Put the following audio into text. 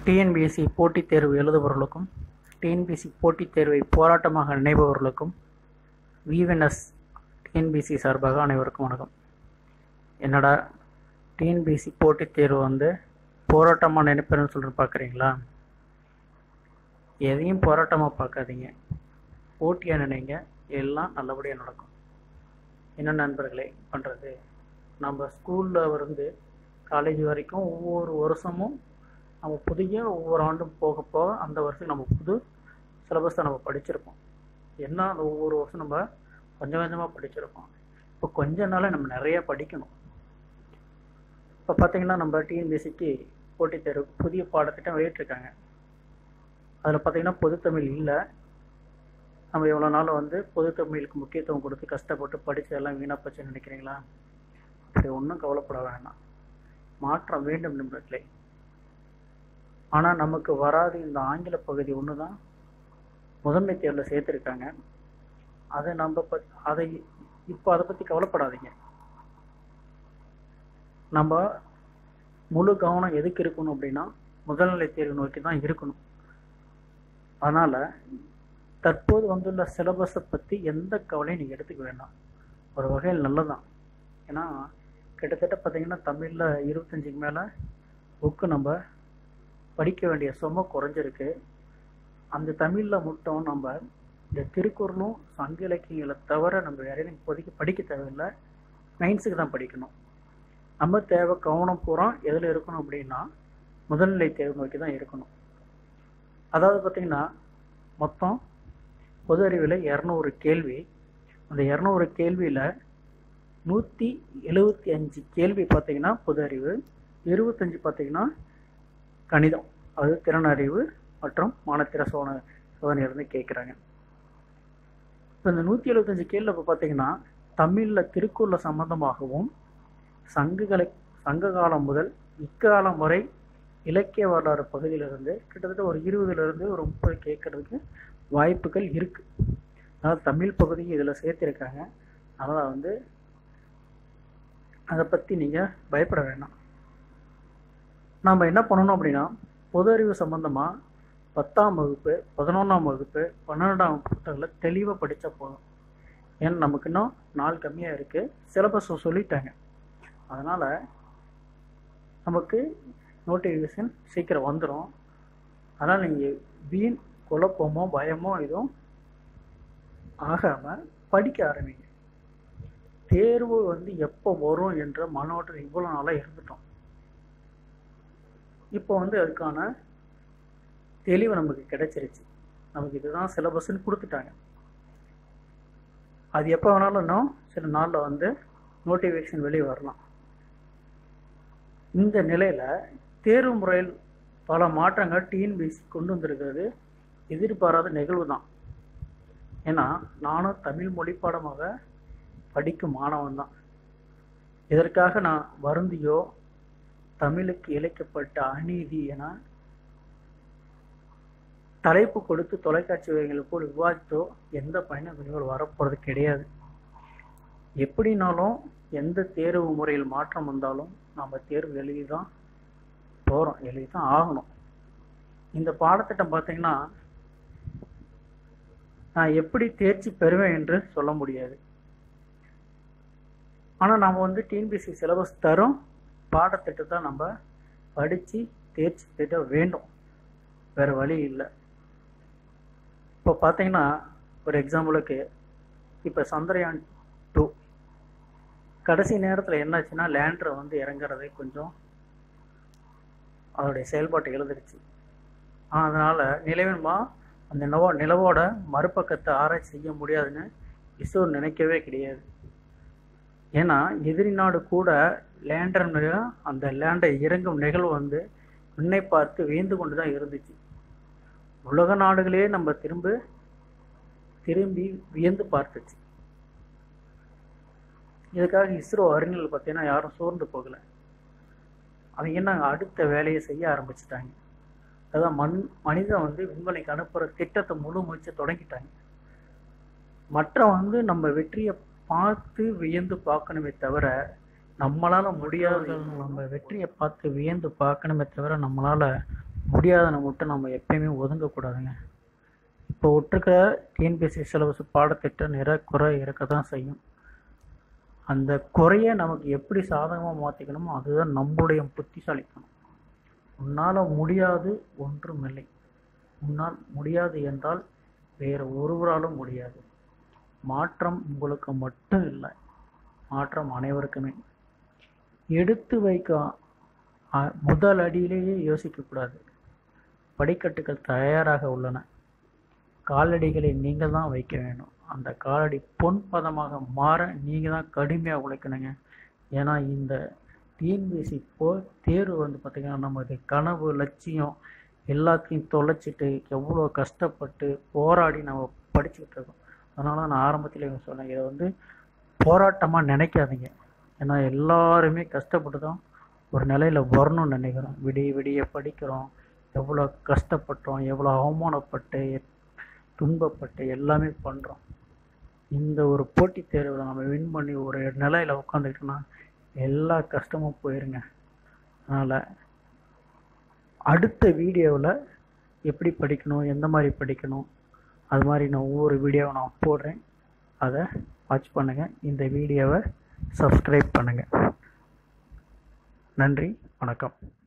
TNPSC போட்டித் தேர்வு எழுதுபவர்களுக்கும் TNPSC போட்டித் தேர்வை போராட்டமாக நினைப்பவர்களுக்கும் விஎன்எஸ் டிஎன்பிஎஸ்சி சார்பாக அனைவருக்கும் வணக்கம். என்னடா டிஎன்பிஎஸ்சி போட்டித் தேர்வு போராட்டமாக நினைப்பேன்னு சொல்லிட்டு பார்க்குறீங்களா? எதையும் போராட்டமாக பார்க்காதீங்க, போட்டியாக நினைங்க, எல்லாம் நல்லபடியாக நடக்கும். என்ன நண்பர்களே பண்ணுறது, நம்ம ஸ்கூலில் காலேஜ் வரைக்கும் ஒவ்வொரு வருஷமும் நம்ம ஒவ்வொரு ஆண்டும் போக போக அந்த வருஷம் நம்ம புது சிலபஸை நம்ம படிச்சிருப்போம். என்ன ஒவ்வொரு வருஷம் நம்ம கொஞ்சம் கொஞ்சமாக படிச்சிருப்போம். இப்போ கொஞ்ச நாள் நம்ம நிறைய படிக்கணும். இப்போ பார்த்திங்கன்னா நம்ம டிஎன்பிஎஸ்சிக்கு போட்டித் தேர்வு புதிய பாடத்திட்டம் வெளியிட்டிருக்காங்க. அதில் பார்த்திங்கன்னா பொதுத்தமிழ் இல்லை. நம்ம எவ்வளோ நாள் பொதுத்தமிழுக்கு முக்கியத்துவம் கொடுத்து கஷ்டப்பட்டு படித்ததெல்லாம் வீணாக போச்சுன்னு நினைக்கிறீங்களா? அப்படி ஒன்றும் கவலைப்பட வேண்டாம், மாற்றம் வேண்டும் நண்பர்களே. ஆனால் நமக்கு வராது இந்த ஆங்கில பகுதி ஒன்று தான் முதன்மை தேர்வில் சேர்த்துருக்காங்க. அதை அதை பற்றி கவலைப்படாதீங்க. நம்ம முழு கவனம் எதுக்கு இருக்கணும் அப்படின்னா முதல்நிலை தேர்வு நோக்கி தான் இருக்கணும். அதனால் தற்போது வந்துள்ள சிலபஸை பற்றி எந்த கவலையும் நீங்கள் எடுத்துக்க வேண்டாம். ஒரு வகையில் நல்லதான். ஏன்னா கிட்டத்தட்ட பார்த்திங்கன்னா தமிழில் 25க்கு மேலே புக்கு நம்ம படிக்க வேண்டிய சுமை குறைஞ்சிருக்கு. அந்த தமிழில் மட்டும் நம்ம இந்த திருக்குறளும் சங்க இலக்கியங்களை தவிர நம்ம வேறையும் இப்போதைக்கு படிக்க தேவையில்லை, மைன்ஸுக்கு தான் படிக்கணும். நம்ம தேவை கவனம் பூரா எதில் இருக்கணும் அப்படின்னா முதல்நிலை தேர்வு நோக்கி தான் இருக்கணும். அதாவது பார்த்திங்கன்னா மொத்தம் பொது அறிவில் 200 கேள்வி. அந்த 200 கேள்வியில் 175 கேள்வி பார்த்திங்கன்னா பொது அறிவு, 25 பார்த்திங்கன்னா கணிதம், அது திறனறிவு மற்றும் மானத்திற சோதனையிலிருந்து கேட்குறாங்க. இப்போ இந்த 175 கேள்வி இப்போ பார்த்திங்கன்னா தமிழில் திருக்குறள் சம்பந்தமாகவும் சங்க காலம் முதல் இக்காலம் வரை இலக்கிய வரலாறு பகுதியிலிருந்து கிட்டத்தட்ட ஒரு 20லேருந்து ஒரு 30 கேட்கறதுக்கு வாய்ப்புகள் இருக்குது. அதாவது தமிழ் பகுதியும் இதில் சேர்த்திருக்காங்க. அதனால் அதை பற்றி நீங்கள் பயப்பட வேண்டாம். நம்ம என்ன பண்ணணும் அப்படின்னா பொது அறிவு சம்மந்தமாக 10ஆம் வகுப்பு 11ஆம் வகுப்பு 12ஆம் வகுப்புகளை தெளிவாக படித்தா போதும். ஏன்னா நமக்கு இன்னும் நாள் கம்மியாக இருக்குது, சிலபஸ் சொல்லிட்டாங்க. அதனால் நமக்கு நோட்டிஃபிகேஷன் சீக்கிரம் வந்துடும். அதனால் நீங்கள் வீண் குழப்பமோ பயமோ எதுவும் ஆகாமல் படிக்க ஆரம்பிங்க. தேர்வு எப்போ வரும் என்ற மனோட்டம் இவ்வளோ நாளாக இருந்துட்டோம். இப்போ அதுக்கான தெளிவு நமக்கு கிடைச்சிருச்சு. நமக்கு இதுதான் சிலபஸ்ன்னு கொடுத்துட்டாங்க. அது எப்போ வேணாலும் இன்னும் சில நாளில் நோட்டிஃபிகேஷன் வெளியே வரலாம். இந்த நிலையில் தேர்வு முறையில் பல மாற்றங்கள் டிஎன்பிஎஸ்சி கொண்டு வந்திருக்கிறது எதிர்பாராத நிகழ்வு தான். ஏன்னா நானும் தமிழ் மொழி பாடமாக படிக்கும் மாணவன் தான். இதற்காக நான் வருந்தியோ தமிழுக்கு இழைக்கப்பட்ட அநீதி என தலைப்பு கொடுத்து தொலைக்காட்சி வகைகள் போல் விவாதித்தோ எந்த பயனும் விளைவுகள் வரப்போகிறது கிடையாது. எப்படினாலும் எந்த தேர்வு முறையில் மாற்றம் வந்தாலும் நம்ம தேர்வு எழுதி தான் போகிறோம், எழுதி தான் ஆகணும். இந்த பாடத்திட்டம் பார்த்திங்கன்னா நான் எப்படி தேர்ச்சி பெறுவேன் என்று சொல்ல முடியாது. ஆனால் நம்ம டிஎன்பிஎஸ்சி சிலபஸ் தரும் பாடத்திட்டத்தை நம்ம படித்து தேர்ச்சி பெற வேண்டும், வேறு வழி இல்லை. இப்போ பார்த்தீங்கன்னா ஒரு எக்ஸாம்பிளுக்கு இப்போ சந்திரயான் 2 கடைசி நேரத்தில் என்னாச்சுன்னா லேண்டரை இறங்குறதை கொஞ்சம் அதோடைய செயல்பாட்டை எழுதிருச்சு. அதனால் நிலவின்மா அந்த நிலவோட மறுபக்கத்தை ஆராய்ச்சி செய்ய முடியாதுன்னு இஸ்ரோ நினைக்கவே கிடையாது. ஏன்னா எதிரி நாடு கூட லேண்டர் அந்த லேண்டை இறங்கும் நிகழ்வு விண்ணை பார்த்து வியந்து கொண்டு தான் இருந்துச்சு. உலக நாடுகளே நம்ம திரும்பி வியந்து பார்த்துச்சு. இதுக்காக இஸ்ரோ அறிஞர்கள் பார்த்தீங்கன்னா யாரும் சோர்ந்து போகலை. அவங்க என்ன அடுத்த வேலையை செய்ய ஆரம்பிச்சிட்டாங்க. அதான் மனிதன் விண்வெளிக்கு அனுப்புகிற திட்டத்தை முழு முயற்சி தொடங்கிட்டாங்க. மற்ற நம்ம வெற்றியை பார்த்து வியந்து பார்க்கணுமே தவிர நம்மளால் முடியாது. நம்ம வெற்றியை பார்த்து வியந்து பார்க்கணுமே தவிர நம்மளால் முடியாதனை மட்டும் நம்ம எப்பயுமே ஒதுங்கக்கூடாதுங்க. இப்போ விட்டுருக்கிற டிஎன்பிஎஸ்சி சிலபஸ் பாடத்திட்டம் குறை இருக்க தான் செய்யும். அந்த குறையை நமக்கு எப்படி சாதகமாக மாற்றிக்கணுமோ அதுதான் நம்முடைய புத்திசாலித்தனம். உன்னால் முடியாது ஒன்றுமில்லை. உன்னால் முடியாது என்றால் வேறு ஒருவராலும் முடியாது. மாற்றம் உங்களுக்கு மட்டும் இல்லை, மாற்றம் அனைவருக்குமே. எடுத்து வைக்க முதல் அடியிலேயே யோசிக்கக்கூடாது. படிக்கட்டுகள் தயாராக உள்ளன, காலடிகளை நீங்கள் தான் வைக்க வேண்டும். அந்த காலடி பொன் பதமாக மாற நீங்கள் தான் கடுமையாக உழைக்கணுங்க. ஏன்னா இந்த டிஎன்பிஎஸ்சி தேர்வு பார்த்திங்கன்னா நமது கனவு லட்சியம் எல்லாத்தையும் தொலைச்சிட்டு எவ்வளோ கஷ்டப்பட்டு போராடி நம்ம படிச்சுக்கிட்டு இருக்கோம். அதனால நான் ஆரம்பத்தில் சொன்னேன், இதை போராட்டமாக நினைக்காதீங்க. ஏன்னா எல்லாருமே கஷ்டப்பட்டு தான் ஒரு நிலையில் வரணும்னு நினைக்கிறோம். விடிய விடிய படிக்கிறோம், எவ்வளோ கஷ்டப்பட்டோம், எவ்வளோ அவமானப்பட்டு துன்பப்பட்டு எல்லாமே பண்ணுறோம். இந்த ஒரு போட்டித் தேர்வில் நம்ம வின் பண்ணி ஒரு நிலையில் உட்காந்துக்கிட்டோன்னா எல்லா கஷ்டமும் போயிருங்க. அதனால் அடுத்த வீடியோவில் எப்படி படிக்கணும், எந்த மாதிரி படிக்கணும், அது மாதிரி நான் ஒவ்வொரு வீடியோவை நான் போடுறேன். அதை வாட்ச் பண்ணுங்கள். இந்த வீடியோவை சப்ஸ்கிரைப் பண்ணுங்கள். நன்றி, வணக்கம்.